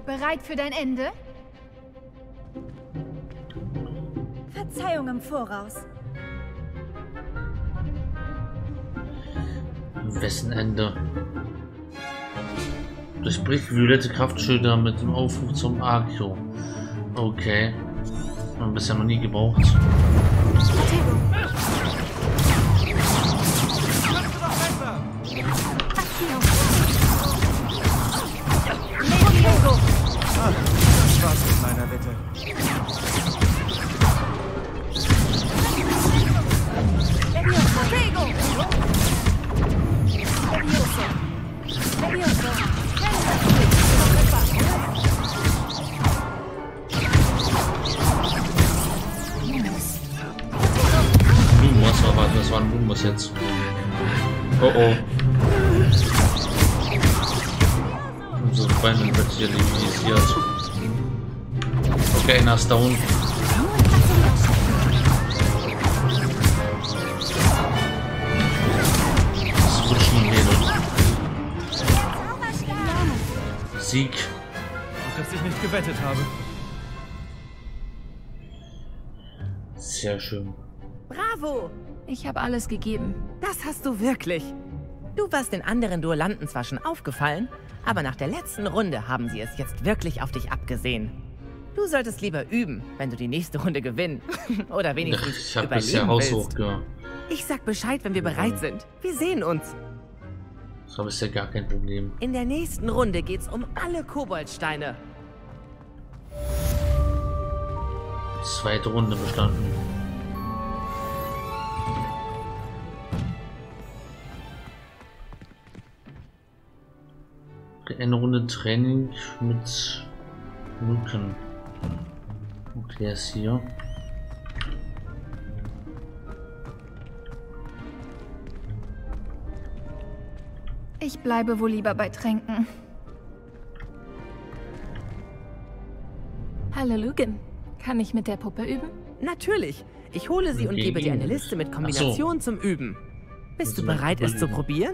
Bereit für dein Ende? Verzeihung im Voraus. Wessen Ende? Durchbricht violette Kraftschilder mit dem Aufruf zum Archeo. Okay. Haben wir bisher noch nie gebraucht. Das war's mit meiner Wette. Lumos, aber das war ein Lumos jetzt. Oh oh. Unsere Freundin wird hier liminisiert. Okay, einer ist down. Sieg. Gut, dass ich nicht gewettet habe. Sehr schön. Bravo! Ich habe alles gegeben. Das hast du wirklich. Du warst den anderen Duellanten zwar schon aufgefallen, aber nach der letzten Runde haben sie es jetzt wirklich auf dich abgesehen. Du solltest lieber üben, wenn du die nächste Runde gewinnen. Oder wenigstens Ich habe bisher überleben willst. Haushoch. Ich sag Bescheid, wenn wir bereit sind. Wir sehen uns. Das habe ich ja gar kein Problem. In der nächsten Runde geht's um alle Koboldsteine. Zweite Runde bestanden. Eine Runde Training mit Luken. Okay, er ist hier. Ich bleibe wohl lieber bei Tränken. Hallo Lucan. Kann ich mit der Puppe üben? Natürlich. Ich hole sie und gebe dir eine Liste mit Kombinationen zum Üben. Bist du bereit, es zu probieren?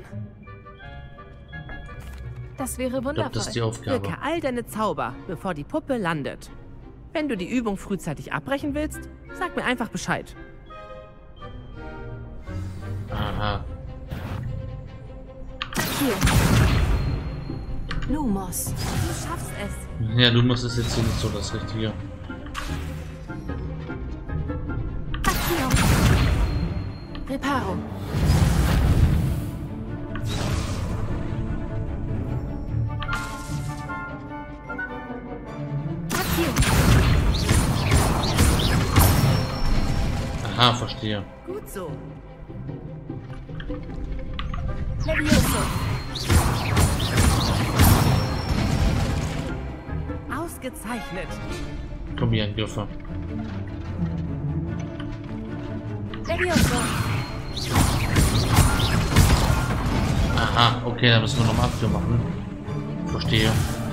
Das wäre Ich glaube, wundervoll. das ist die Aufgabe. Wirke all deine Zauber, bevor die Puppe landet. Wenn du die Übung frühzeitig abbrechen willst, sag mir einfach Bescheid. Aha. Hier. Lumos. Du schaffst es. Ja, du musst es jetzt hier nicht so das Richtige. Accio. Reparo. Accio. Aha, verstehe. Gut so. Levioso. Ausgezeichnet. Kombi-Angriffe. Levioso. Aha, okay, da müssen wir noch mal Abwehr machen. Verstehe.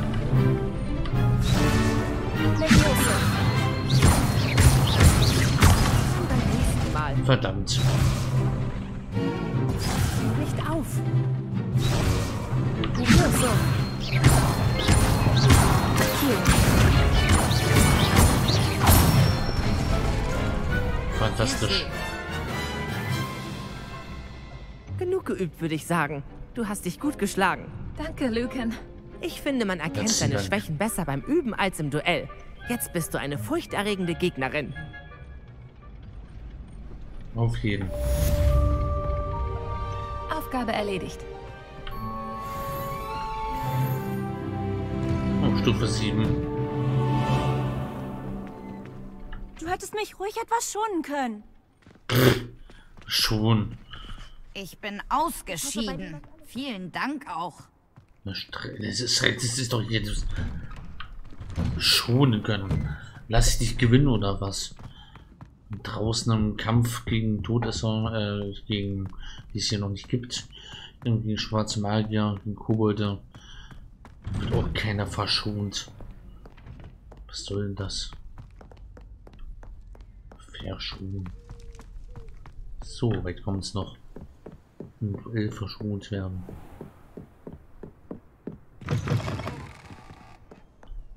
Levioso. Beim nächsten Mal. Verdammt. Nicht auf. Levioso. Accio. Fantastisch. Genug geübt, würde ich sagen. Du hast dich gut geschlagen. Danke, Lucan. Ich finde, man erkennt Herzlichen seine Dank. Schwächen besser beim Üben als im Duell. Jetzt bist du eine furchterregende Gegnerin. Auf jeden. Aufgabe erledigt. Oh, Stufe 7. Du hättest mich ruhig etwas schonen können. Schon. Ich bin ausgeschieden. Vielen Dank auch. Das ist doch jetzt schonen können. Lass ich dich gewinnen oder was? Draußen im Kampf gegen Todesser, gegen die es hier noch nicht gibt. Irgendwie schwarze Magier, gegen Kobolde. Wird auch keiner verschont. Was soll denn das? Verschonen. So weit kommt es noch. Im Duell verschont werden.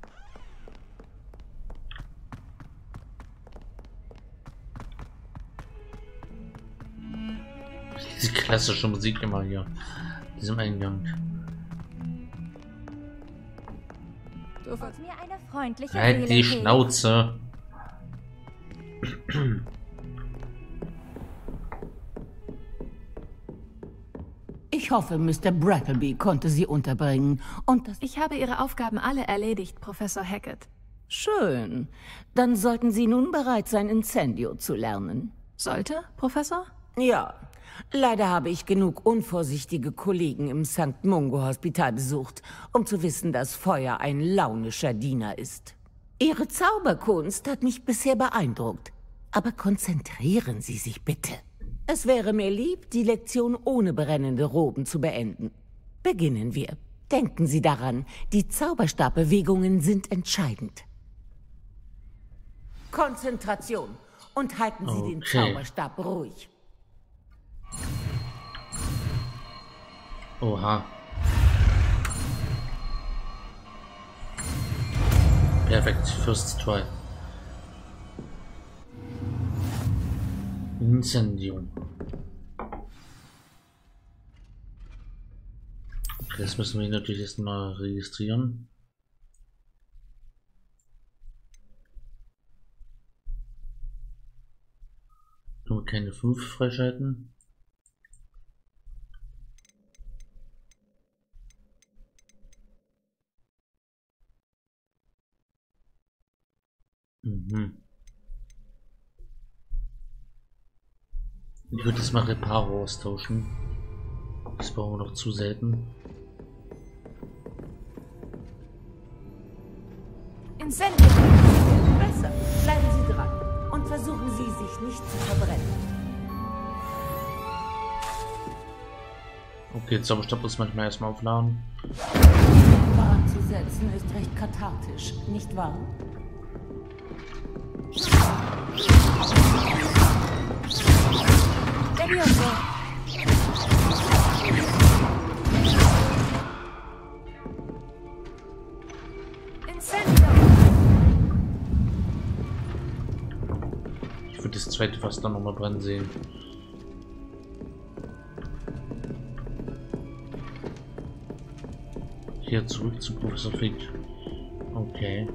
klassische Musik immer hier. Diesem Eingang. Du sollst mir eine freundliche Halt die Seele Schnauze. Ich hoffe, Mr. Brattleby konnte sie unterbringen und das... Ich habe Ihre Aufgaben alle erledigt, Professor Hackett. Schön. Dann sollten Sie nun bereit sein, Incendio zu lernen. Sollte, Professor? Ja. Leider habe ich genug unvorsichtige Kollegen im St. Mungo Hospital besucht, um zu wissen, dass Feuer ein launischer Diener ist. Ihre Zauberkunst hat mich bisher beeindruckt. Aber konzentrieren Sie sich bitte. Es wäre mir lieb, die Lektion ohne brennende Roben zu beenden. Beginnen wir. Denken Sie daran, die Zauberstabbewegungen sind entscheidend. Konzentration und halten Sie den Zauberstab ruhig. Oha. Perfekt, first try. Incendio. Okay, das müssen wir natürlich erst mal registrieren. Nur keine 5 freischalten. Ich würde jetzt mal Reparo austauschen. Das brauchen wir noch zu selten. Incendio! Besser. Bleiben Sie dran und versuchen Sie, sich nicht zu verbrennen. Okay, Zauberstab muss manchmal erstmal aufladen. Bahn zu setzen ist recht kathartisch, nicht wahr? Levioso! Incendio! Ich würde das zweite fast dann nochmal brennen sehen. Hier zurück zu Professor Fig. Okay.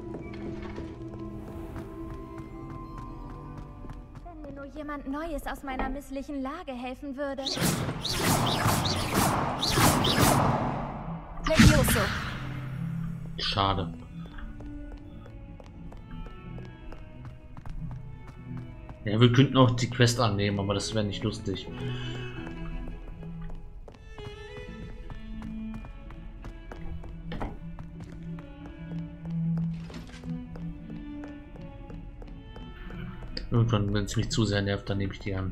Wenn mir nur jemand Neues aus meiner misslichen Lage helfen würde. Levioso! Schade. Ja, wir könnten auch die Quest annehmen, aber das wäre nicht lustig. Irgendwann, wenn es mich zu sehr nervt, dann nehme ich die an.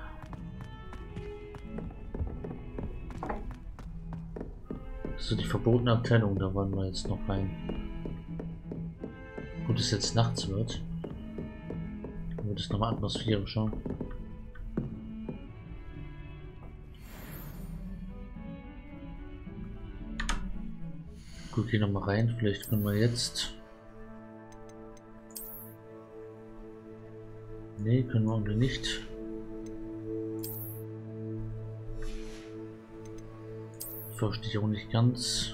So, die verbotene Abteilung, da wollen wir jetzt noch rein. Gut, dass jetzt nachts wird. Dann wird es nochmal atmosphärischer. Gut, gehen nochmal rein. Vielleicht können wir jetzt. Nee, können wir irgendwie nicht. Verstehe ich auch nicht ganz.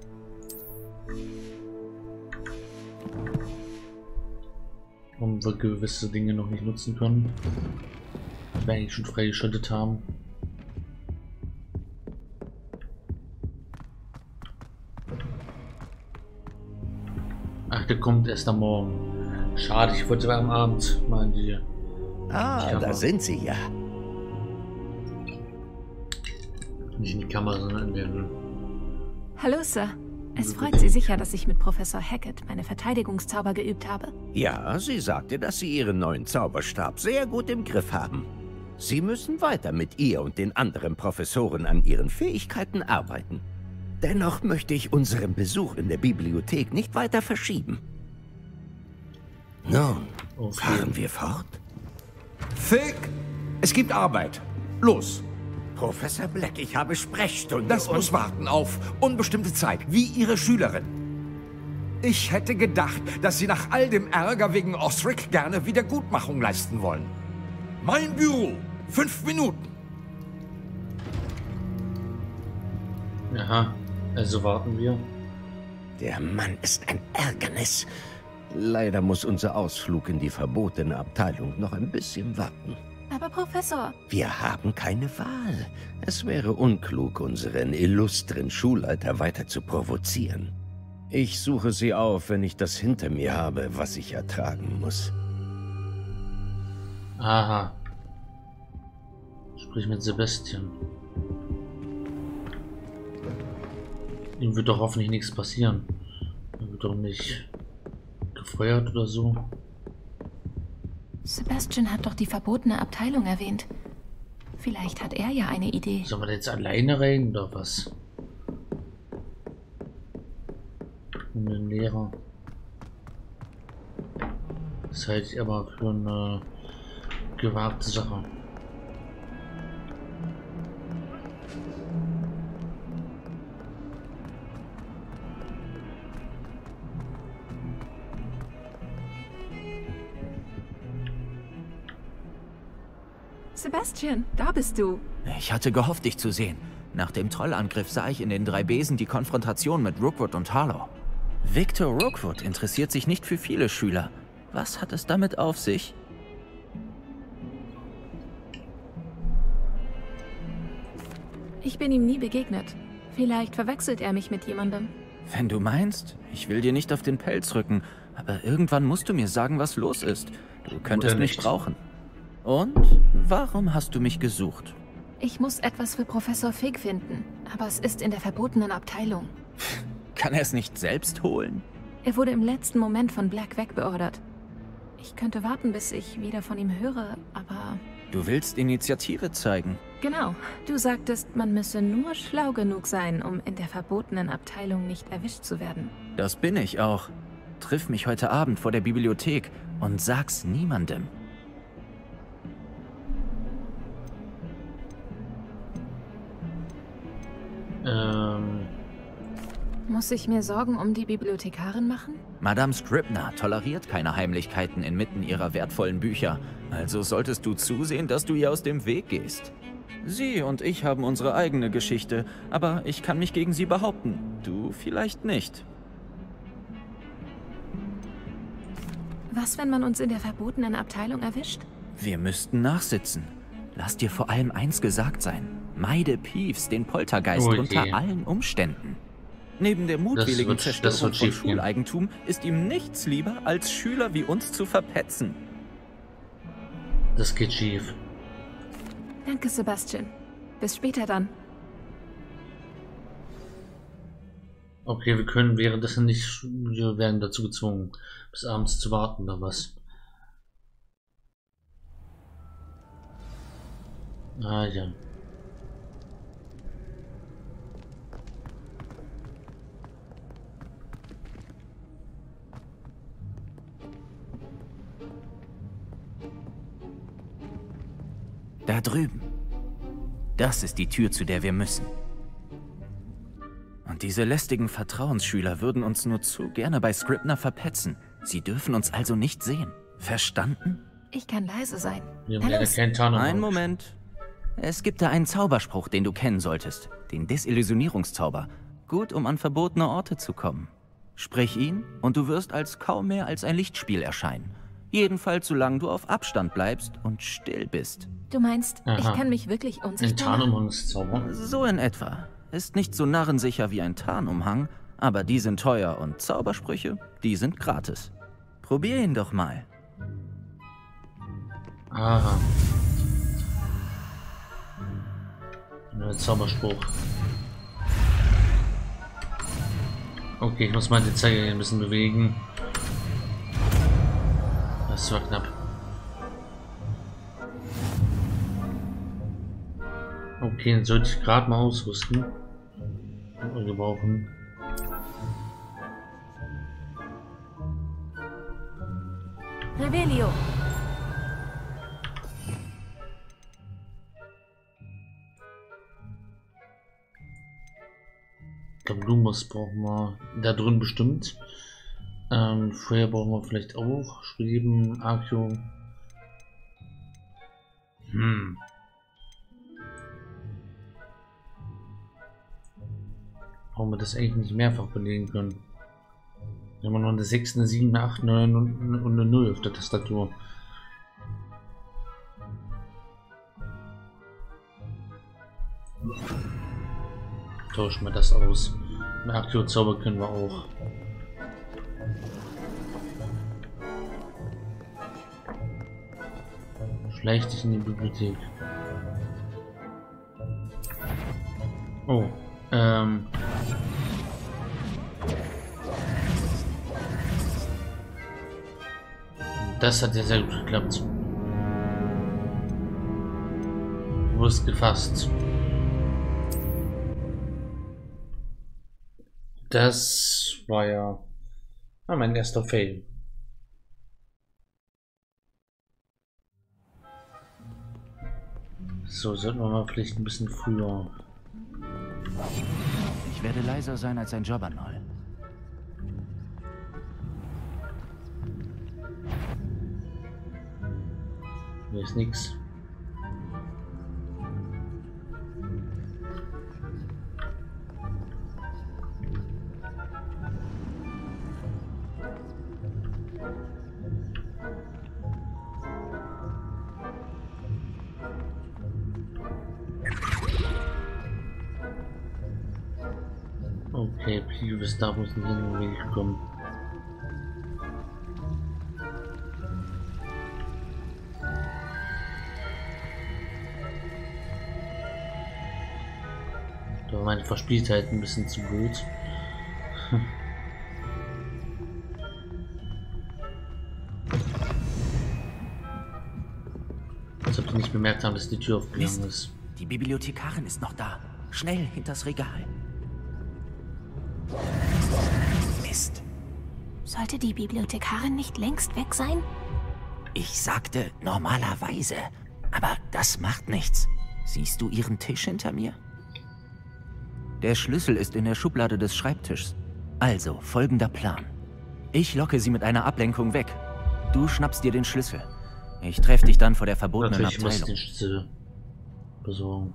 Warum wir gewisse Dinge noch nicht nutzen können. Die wir eigentlich schon freigeschaltet haben. Ach, der kommt erst am Morgen. Schade, ich wollte am Abend mal in die... Ah, da sind Sie ja. Nicht in die Kamera, sondern in den... Hallo, Sir. Es freut Sie sicher, dass ich mit Professor Hackett meine Verteidigungszauber geübt habe. Ja, sie sagte, dass Sie Ihren neuen Zauberstab sehr gut im Griff haben. Sie müssen weiter mit ihr und den anderen Professoren an ihren Fähigkeiten arbeiten. Dennoch möchte ich unseren Besuch in der Bibliothek nicht weiter verschieben. Nun, fahren wir fort? Fig, es gibt Arbeit. Los. Professor Black, ich habe Sprechstunde. Das muss warten auf unbestimmte Zeit, wie Ihre Schülerin. Ich hätte gedacht, dass Sie nach all dem Ärger wegen Osric gerne Wiedergutmachung leisten wollen. Mein Büro, 5 Minuten. Aha, also warten wir. Der Mann ist ein Ärgernis. Leider muss unser Ausflug in die verbotene Abteilung noch ein bisschen warten. Aber Professor... Wir haben keine Wahl. Es wäre unklug, unseren illustren Schulleiter weiter zu provozieren. Ich suche sie auf, wenn ich das hinter mir habe, was ich ertragen muss. Aha. Sprich mit Sebastian. Ihm wird doch hoffentlich nichts passieren. Er wird doch nicht gefeuert oder so. Sebastian hat doch die verbotene Abteilung erwähnt. Vielleicht hat er ja eine Idee. Sollen wir da jetzt alleine rein oder was? Und den Lehrer. Das halte ich aber für eine gewagte Sache. Sebastian, da bist du. Ich hatte gehofft, dich zu sehen. Nach dem Trollangriff sah ich in den 3 Besen die Konfrontation mit Rookwood und Harlow. Victor Rookwood interessiert sich nicht für viele Schüler. Was hat es damit auf sich? Ich bin ihm nie begegnet. Vielleicht verwechselt er mich mit jemandem. Wenn du meinst, ich will dir nicht auf den Pelz rücken, aber irgendwann musst du mir sagen, was los ist. Du könntest mich brauchen. Und warum hast du mich gesucht? Ich muss etwas für Professor Fig finden, aber es ist in der verbotenen Abteilung. Kann er es nicht selbst holen? Er wurde im letzten Moment von Black wegbeordert. Ich könnte warten, bis ich wieder von ihm höre, aber... Du willst Initiative zeigen? Genau. Du sagtest, man müsse nur schlau genug sein, um in der verbotenen Abteilung nicht erwischt zu werden. Das bin ich auch. Triff mich heute Abend vor der Bibliothek und sag's niemandem. Muss ich mir Sorgen um die Bibliothekarin machen? Madame Scribner toleriert keine Heimlichkeiten inmitten ihrer wertvollen Bücher. Also solltest du zusehen, dass du ihr aus dem Weg gehst. Sie und ich haben unsere eigene Geschichte, aber ich kann mich gegen sie behaupten. Du vielleicht nicht. Was, wenn man uns in der verbotenen Abteilung erwischt? Wir müssten nachsitzen. Lass dir vor allem eins gesagt sein. Meide Peeves, den Poltergeist, unter allen Umständen. Neben der mutwilligen Zerstörung von Schuleigentum ist ihm nichts lieber, als Schüler wie uns zu verpetzen. Das geht schief. Danke, Sebastian. Bis später dann. Okay, wir können währenddessen nicht... Wir werden dazu gezwungen, bis abends zu warten oder was? Ah ja. Da drüben. Das ist die Tür, zu der wir müssen. Und diese lästigen Vertrauensschüler würden uns nur zu gerne bei Scribner verpetzen. Sie dürfen uns also nicht sehen. Verstanden? Ich kann leise sein. Einen Moment. Es gibt da einen Zauberspruch, den du kennen solltest. Den Desillusionierungszauber. Gut, um an verbotene Orte zu kommen. Sprich ihn und du wirst als kaum mehr als ein Lichtspiel erscheinen. Jedenfalls, solange du auf Abstand bleibst und still bist. Du meinst, ich kann mich wirklich unsichtbar machen? Tarnumhangszauber? So in etwa. Ist nicht so narrensicher wie ein Tarnumhang, aber die sind teuer und Zaubersprüche, die sind gratis. Probier ihn doch mal. Aha. Ein Zauberspruch. Okay, ich muss mal den Zeiger ein bisschen bewegen. Das war knapp. Okay, den sollte ich gerade mal ausrüsten. Wir gebrauchen. Revelio. Blumus brauchen wir da drin bestimmt. Feuer brauchen wir vielleicht auch. Schweben, Akio. Warum wir das eigentlich nicht mehrfach belegen können. Wir haben noch eine 6, eine 7, eine 8, 9 und eine 0 auf der Tastatur. Tauschen wir das aus. Eine Aktivzauber können wir auch. Schleich dich in die Bibliothek. Oh, das hat ja sehr gut geklappt. Du wurdest gefasst. Das war ja mein erster Fail. So, sollten wir mal vielleicht ein bisschen früher. Ich werde leiser sein als ein Jobbernoll. Hier ist nichts. Okay, Pius, da muss nicht in den Weg kommen. Da war meine Verspieltheit ein bisschen zu blöd. Als ob die nicht bemerkt haben, dass die Tür aufgegangen ist. Die Bibliothekarin ist noch da. Schnell hinters Regal. Mist. Sollte die Bibliothekarin nicht längst weg sein? Ich sagte normalerweise, aber das macht nichts. Siehst du ihren Tisch hinter mir? Der Schlüssel ist in der Schublade des Schreibtischs. Also, folgender Plan. Ich locke sie mit einer Ablenkung weg. Du schnappst dir den Schlüssel. Ich treffe dich dann vor der verbotenen Abteilung. Ich muss den Schlüssel besorgen.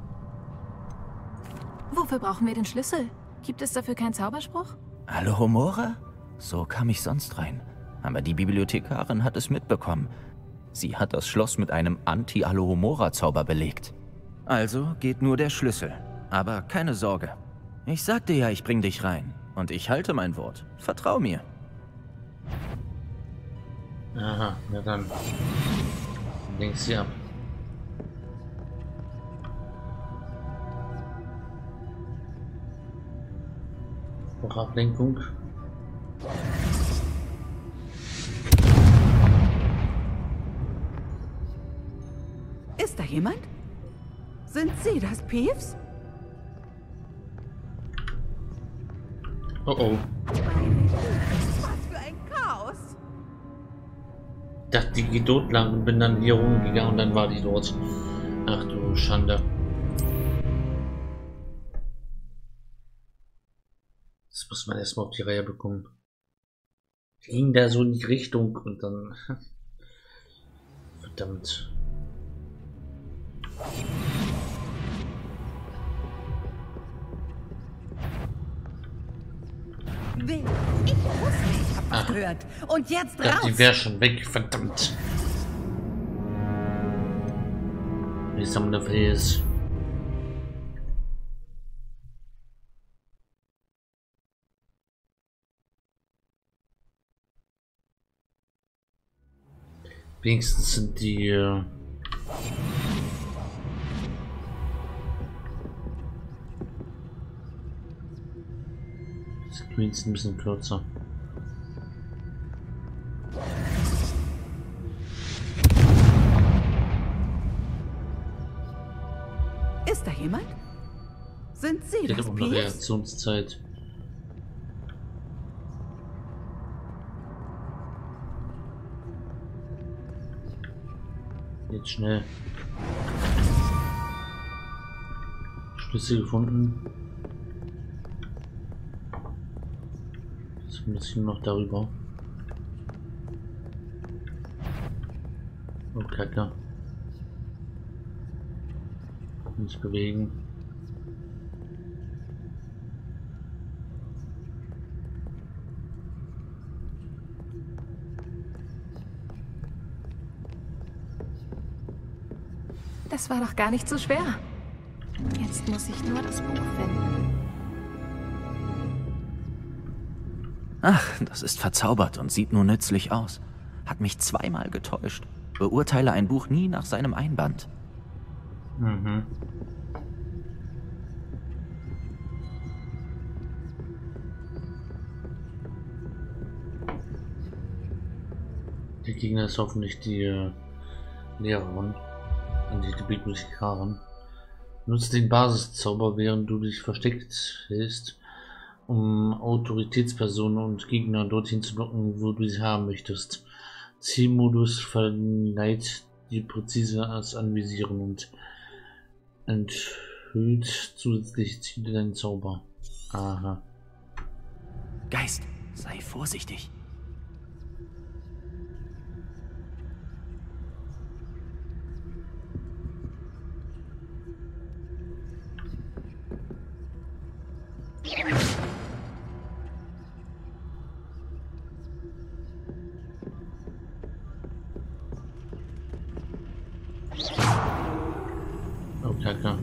Wofür brauchen wir den Schlüssel? Gibt es dafür keinen Zauberspruch? Alohomora? So kam ich sonst rein. Aber die Bibliothekarin hat es mitbekommen. Sie hat das Schloss mit einem Anti-Alohomora-Zauber belegt. Also geht nur der Schlüssel. Aber keine Sorge. Ich sagte ja, ich bring dich rein. Und ich halte mein Wort. Vertrau mir. Aha, na dann. Links hier ab. Auch Ablenkung. Ist da jemand? Sind Sie das, Peeves? Oh oh. Was für ein Chaos! Ich dachte, die geht dort lang und bin dann hier rumgegangen und dann war die dort. Ach du Schande. Das muss man erstmal auf die Reihe bekommen. Ging da so in die Richtung und dann. Verdammt. Ich wusste, ich hab was gehört. Und jetzt raus! Die wäre schon weg, verdammt. Wie ist am Face? Wenigstens sind die Screens ein bisschen kürzer. Ist da jemand? Sind Sie das, Peeves? Reaktionszeit. Jetzt schnell. Schlüssel gefunden. Jetzt muss ich noch darüber. Oh, Kacke. Nicht bewegen. Das war doch gar nicht so schwer. Jetzt muss ich nur das Buch finden. Ach, das ist verzaubert und sieht nur nützlich aus. Hat mich zweimal getäuscht. Beurteile ein Buch nie nach seinem Einband. Mhm. Der Gegner ist hoffentlich die Lehrerin, die Bibliothekarin. Nutze den Basiszauber, während du dich versteckt hältst, um Autoritätspersonen und Gegner dorthin zu locken, wo du sie haben möchtest. Zielmodus verleiht die präzise als Anvisieren und enthüllt zusätzlich Ziele deinen Zauber. Aha. Geist, sei vorsichtig. Oh, Kacke.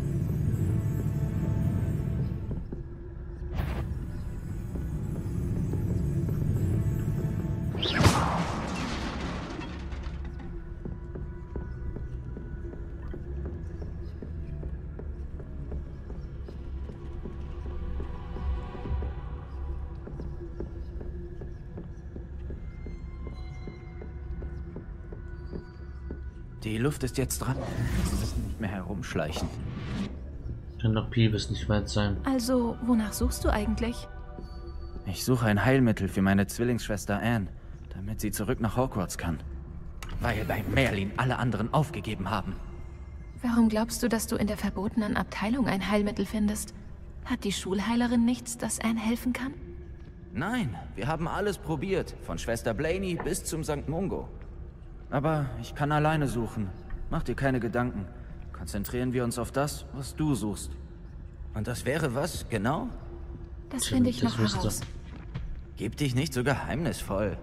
Die Luft ist jetzt dran. Es ist nicht mehr herumschleichen. Kann doch Peeves nicht weit sein. Also, wonach suchst du eigentlich? Ich suche ein Heilmittel für meine Zwillingsschwester Anne, damit sie zurück nach Hogwarts kann. Weil bei Merlin alle anderen aufgegeben haben. Warum glaubst du, dass du in der verbotenen Abteilung ein Heilmittel findest? Hat die Schulheilerin nichts, das Anne helfen kann? Nein, wir haben alles probiert. Von Schwester Blaney bis zum St. Mungo. Aber ich kann alleine suchen. Mach dir keine Gedanken. Konzentrieren wir uns auf das, was du suchst. Und das wäre was, genau? Das finde ich noch heraus. Gib dich nicht so geheimnisvoll.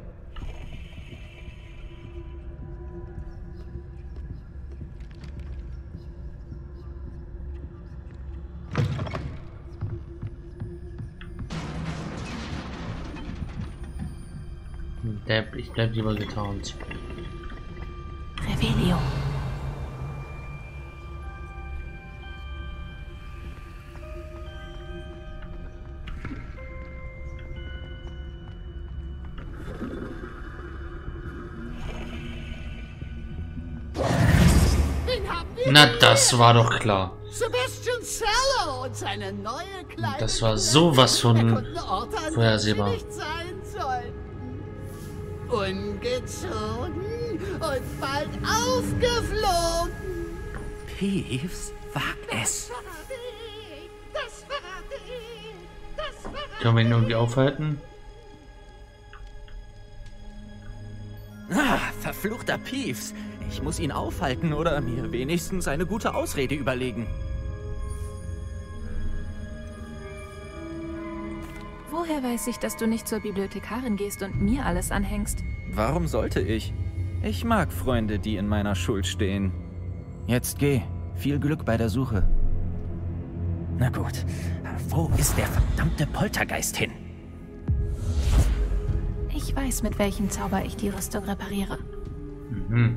Ich bleib lieber getarnt. Revelio. Na, das war doch klar. Sebastian Cello und seine neue kleine Das war sowas von vorhersehbar. Ungezogen und bald aufgeflogen. Peeves, wag es. Können wir ihn irgendwie aufhalten? Ah, verfluchter Peeves. Ich muss ihn aufhalten oder mir wenigstens eine gute Ausrede überlegen. Woher weiß ich, dass du nicht zur Bibliothekarin gehst und mir alles anhängst? Warum sollte ich? Ich mag Freunde, die in meiner Schuld stehen. Jetzt geh. Viel Glück bei der Suche. Na gut. Wo ist der verdammte Poltergeist hin? Ich weiß, mit welchem Zauber ich die Rüstung repariere. Mhm.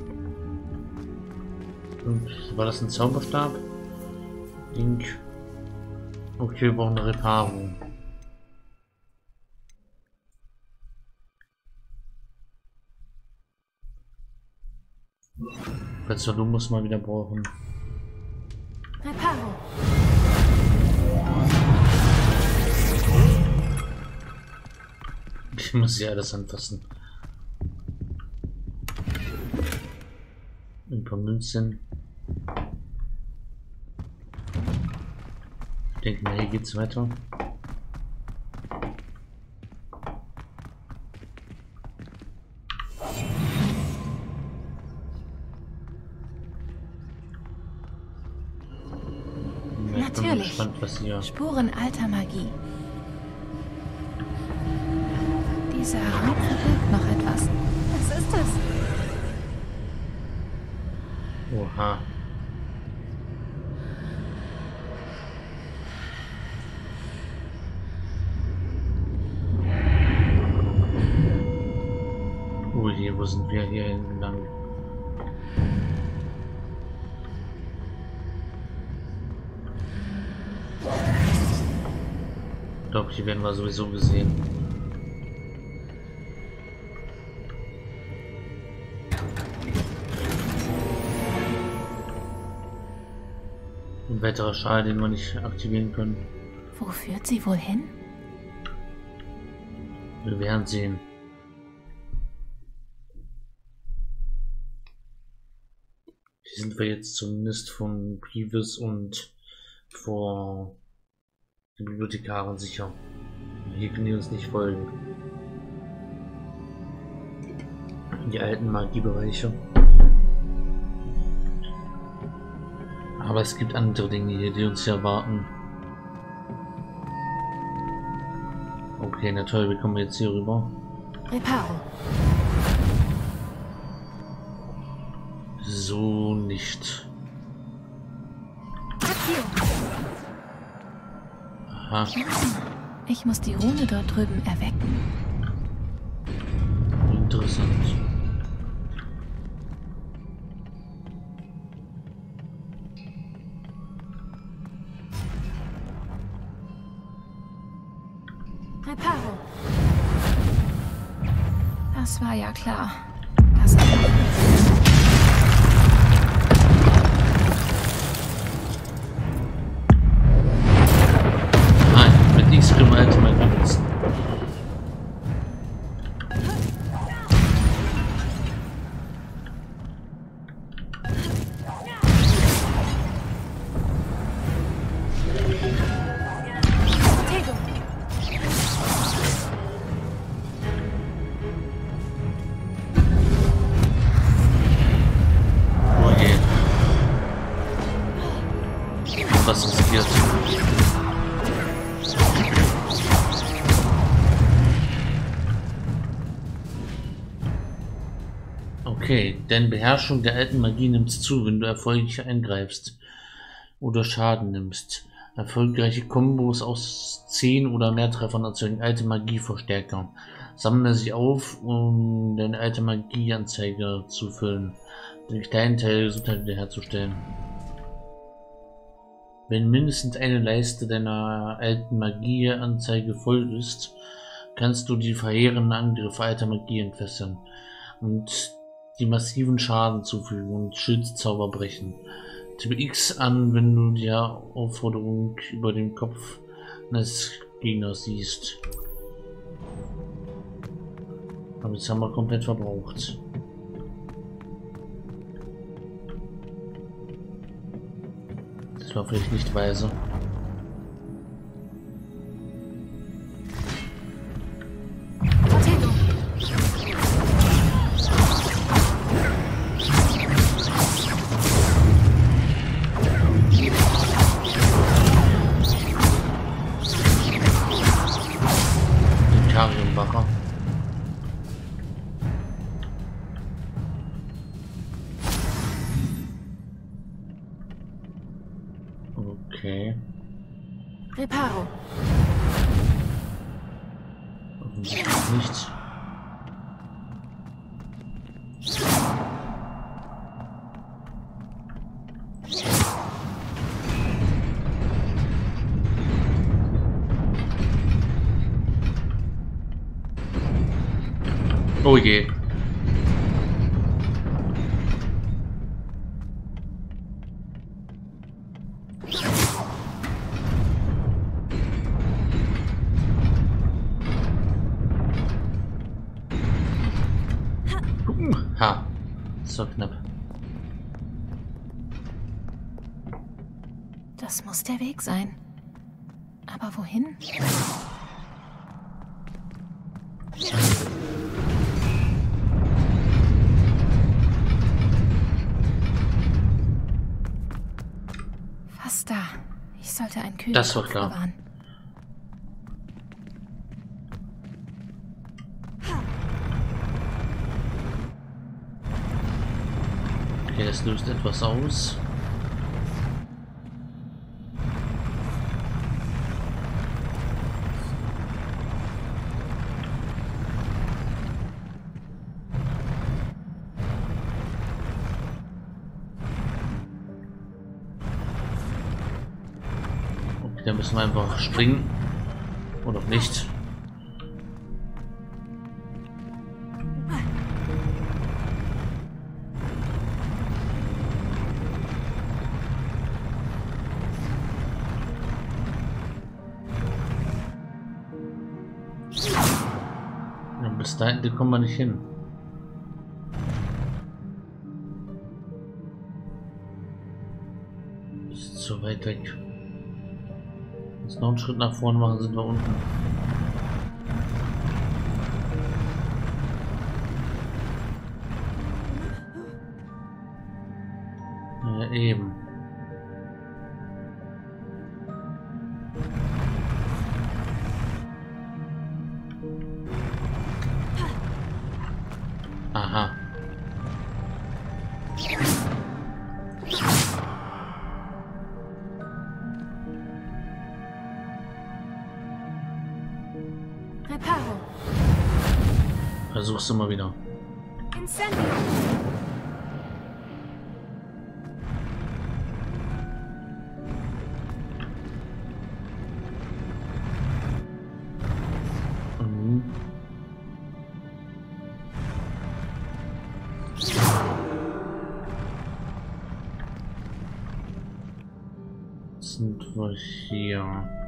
Und war das ein Zauberstab? Ding. Okay, wir brauchen eine Reparung. Professor, du musst mal wieder brauchen. Reparo. Ich muss ja alles anfassen. Ein paar Münzen. Ich denke mal, hier geht's weiter. Natürlich. Gespannt, was hier... Spuren alter Magie. Dieser Raum verbirgt noch etwas. Was ist das? Oha. Oh je, wo sind wir hier entlang? Ich glaube, hier werden wir sowieso gesehen. Ein weiterer Schal, den wir nicht aktivieren können. Wo führt sie wohl hin? Wir werden sehen. Hier sind wir jetzt zumindest von Grievous und vor den Bibliothekaren sicher. Hier können die uns nicht folgen. Die alten Magiebereiche. Aber es gibt andere Dinge hier, die uns hier erwarten. Okay, na toll, wie kommen wir jetzt hier rüber? Reparo. So nicht. Aha. Ich muss die Rune dort drüben erwecken. Interessant. Reparo. Das war ja klar. Nein, mit nichts können wir halt mal benutzen. Was riskiert. Okay, denn Beherrschung der alten Magie nimmt zu, wenn du erfolgreich eingreifst oder Schaden nimmst. Erfolgreiche Kombos aus 10 oder mehr Treffern erzeugen alte Magieverstärker. Sammle sie auf, um deine alte Magieanzeige zu füllen, den kleinen Teil Gesundheit wiederherzustellen. Wenn mindestens eine Leiste deiner alten Magieanzeige voll ist, kannst du die verheerenden Angriffe alter Magie entfesseln und die massiven Schaden zufügen und Schildzauber brechen. Tippe X an, wenn du die Aufforderung über dem Kopf eines Gegners siehst. Aber jetzt haben wir komplett verbraucht. Das war vielleicht nicht weise. Kariumbacher. Okay. Reparo. Nichts. Oh je. Ha, so knapp. Das muss der Weg sein. Aber wohin? Fast da. Ich sollte einen kühlen Das war Kopf klar. bewahren. es löst etwas aus. Okay, da müssen wir einfach springen. Oder nicht. Ja, bis dahin kommen wir nicht hin. Ist zu weit weg. Wenn wir noch einen Schritt nach vorne machen, sind wir unten. Ja, eben. Aha. Reparo. Versuch's immer wieder. Incendio. Sind wir hier?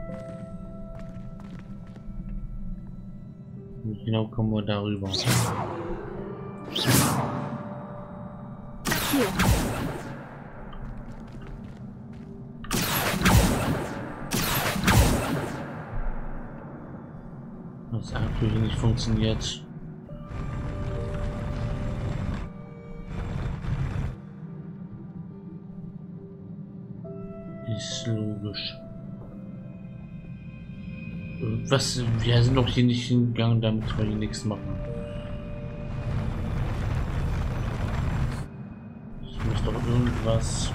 Wie genau kommen wir darüber? Hier. Das aktuell nicht funktioniert. Ist logisch. Was? Wir sind doch hier nicht hingegangen, damit wir hier nichts machen. Ich muss doch irgendwas.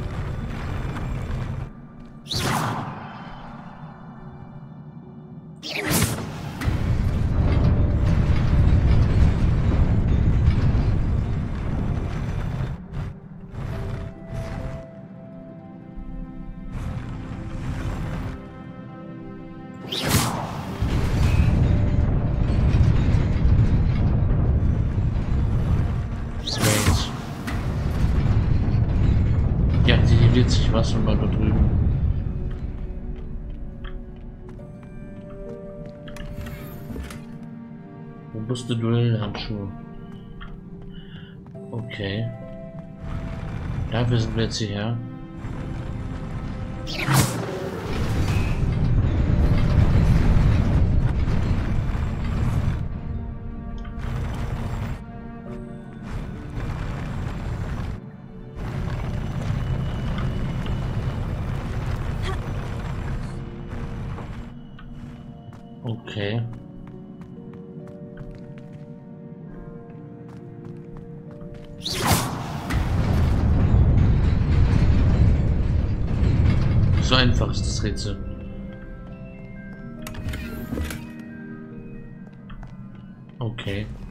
Ja, hier wird sich was von mal da drüben. Robuste Duellhandschuhe. Okay. Dafür sind wir jetzt hierher. Okay. So einfach ist das Rätsel. Okay.